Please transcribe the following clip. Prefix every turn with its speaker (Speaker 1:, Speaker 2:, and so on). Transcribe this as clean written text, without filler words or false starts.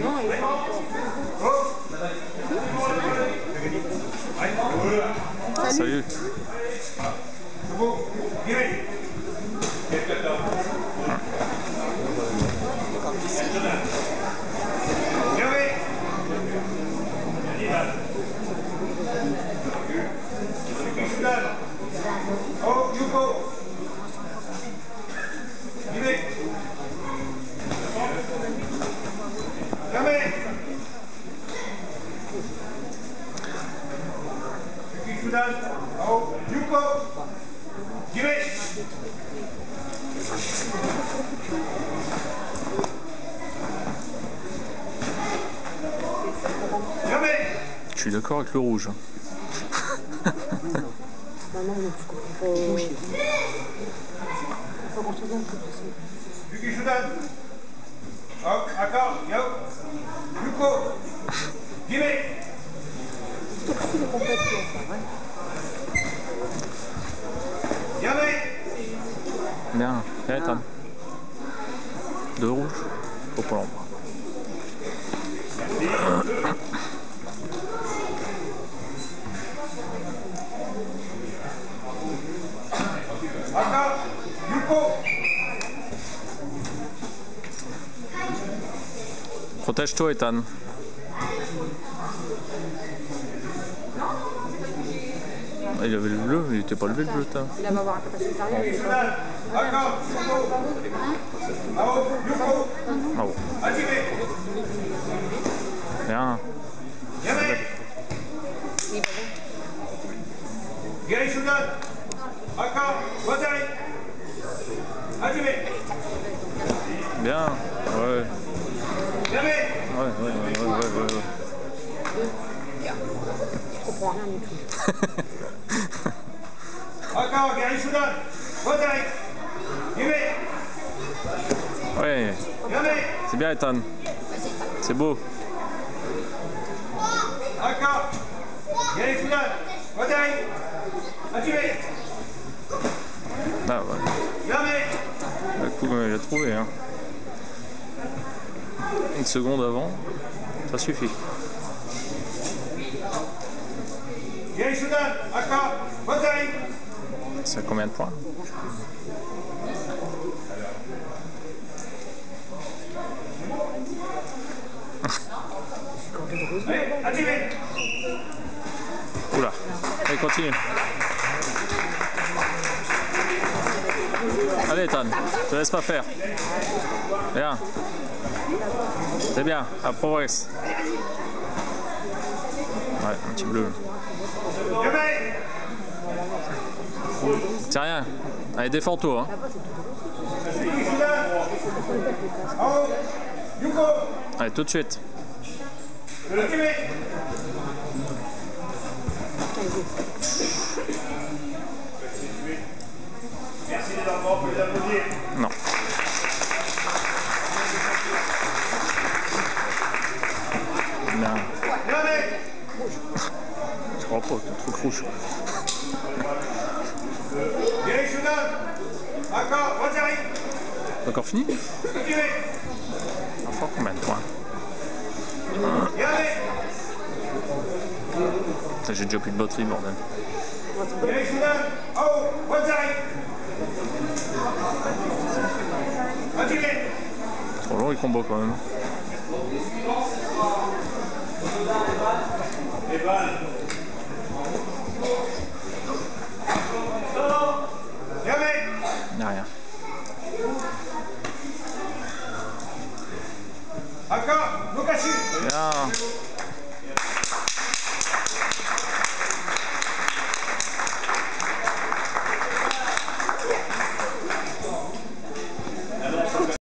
Speaker 1: Non, il est pas encore.
Speaker 2: Salut.
Speaker 3: Oh, Yuko. Oh, Yuko.
Speaker 2: Je suis d'accord avec le rouge.
Speaker 1: Bah non, mais tu comprends pas. Faut qu'on se donne que
Speaker 3: Yuki Shudan. Hop, d'accord, yo. Yuko. Give.
Speaker 1: Tout le complètement, ça, ouais.
Speaker 2: Bien, viens Ethan. Deux rouges, faut pas l'ombre.
Speaker 3: D'accord, Yuko.
Speaker 2: Protège-toi Ethan. Il avait le bleu, il était pas levé le bleu, t'as.
Speaker 1: Il va avoir un capacité arrière, il est pas.
Speaker 3: D'accord, Yuko. Oh, Yuko.
Speaker 2: Ah bon. Bien.
Speaker 3: Gary Shudan. D'accord, Watari.
Speaker 2: Bien. Ouais.
Speaker 3: Ouais.
Speaker 2: Ouais.
Speaker 1: Je comprends rien du tout.
Speaker 3: D'accord, Gary Shudan. Watari.
Speaker 2: Ouais. C'est bien Ethan. C'est beau.
Speaker 3: D'accord. Gary Shudan. Watari.
Speaker 2: Ah ouais. Le coup, il a trouvé. Hein. Une seconde avant, ça suffit.
Speaker 3: Gary Shudan. D'accord. Watari.
Speaker 2: C'est à combien de points? Oula, allez continue. Allez Ethan, te laisse pas faire. Bien. C'est bien, à progresse. Ouais, un petit bleu. C'est rien. Allez, défends-toi. Hein. Allez, tout de suite.
Speaker 3: Merci les enfants, pour les applaudir.
Speaker 2: Non. Non. Je crois pas, t'es trop rouge. Encore fini? Enfin, combien de points? J'ai déjà plus de batterie, bordel. Trop long les combos quand même. Il n'y a rien.
Speaker 3: D'accord, Lukashi.
Speaker 2: Bien.